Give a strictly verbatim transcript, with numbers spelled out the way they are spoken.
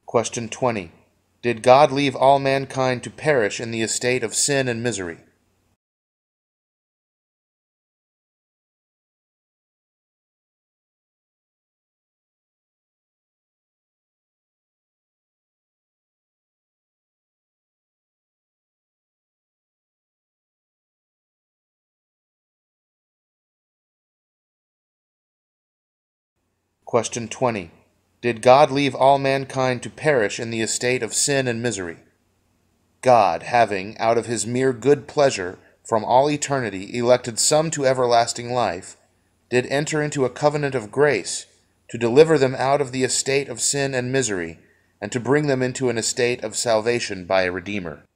Question twenty. Did God leave all mankind to perish in the estate of sin and misery? Question twenty. Did God leave all mankind to perish in the estate of sin and misery? God, having, out of his mere good pleasure, from all eternity elected some to everlasting life, did enter into a covenant of grace, to deliver them out of the estate of sin and misery, and to bring them into an estate of salvation by a Redeemer.